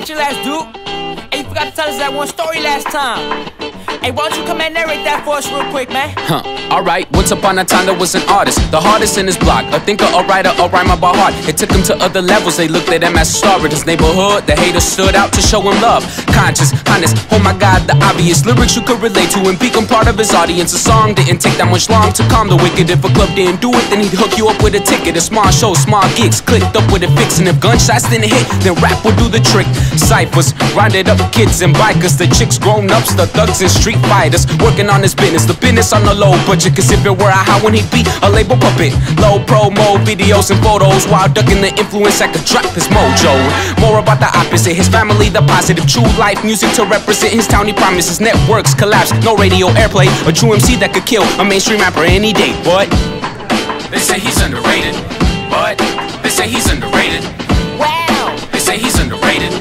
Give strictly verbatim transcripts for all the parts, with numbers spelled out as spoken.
your last dude. Hey, you forgot to tell us that one story last time. Hey, why don't you come and narrate that for us real quick, man? Huh, alright, once upon a time there was an artist, the hardest in his block, a thinker, a writer, a rhymer by heart. It took him to other levels, they looked at him as a star in his neighborhood. The haters stood out to show him love. Conscious, honest, oh my god, the obvious lyrics you could relate to and become part of his audience. A song didn't take that much long to calm the wicked. If a club didn't do it, then he'd hook you up with a ticket. A small show, small gigs, clicked up with a fix. And if gunshots didn't hit, then rap would do the trick. Cyphers, rounded up kids and bikers, the chicks grown ups, the thugs and street fighters. Working on his business, the business on the low budget. Cause if it were a high one, he'd be a label puppet. Low promo videos and photos while ducking the influence that could drop his mojo. More about the opposite, his family the positive. True life music to represent his town he promises. Networks collapse, no radio airplay. A true M C that could kill a mainstream rapper any day. But they say he's underrated. But they say he's underrated. Wow. They say he's underrated.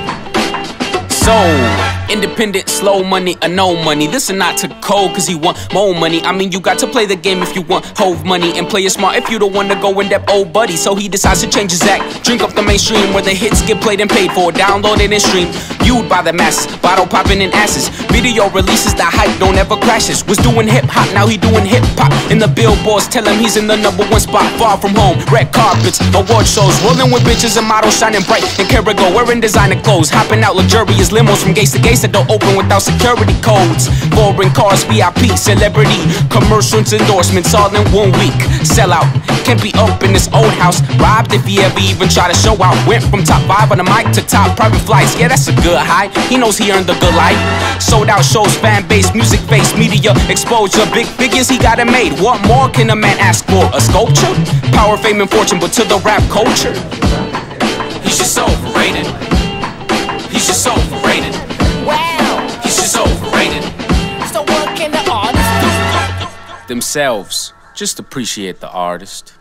So independent, slow money, or no money. This is not to code cause he want more money. I mean, you got to play the game if you want hove money, and play it smart if you don't want to go in depth, old buddy. So he decides to change his act, drink up the mainstream where the hits get played and paid for, downloaded and streamed, viewed by the masses, bottle popping in asses. Video releases, the hype don't ever crashes. Was doing hip hop, now he doing hip hop. In the billboards tell him he's in the number one spot. Far from home, red carpets, award shows, rolling with bitches and models shining bright in Carago, wearing designer clothes, hopping out luxurious limos from gates to gates that don't open without security codes. Foreign cars, V I P, celebrity, commercials, endorsements, all in one week. Sell out, can't be up in this old house. Robbed if he ever even try to show out. Went from top five on the mic to top private flights. Yeah, that's a good high. He knows he earned the good life. Sold out shows, fan base, music face, media exposure. Big figures he got it made. What more can a man ask for? A sculpture? Power, fame, and fortune, but to the rap culture, he's just overrated. He's just overrated. Wow. He's just overrated. So what can the artist do? Themselves. Just appreciate the artist.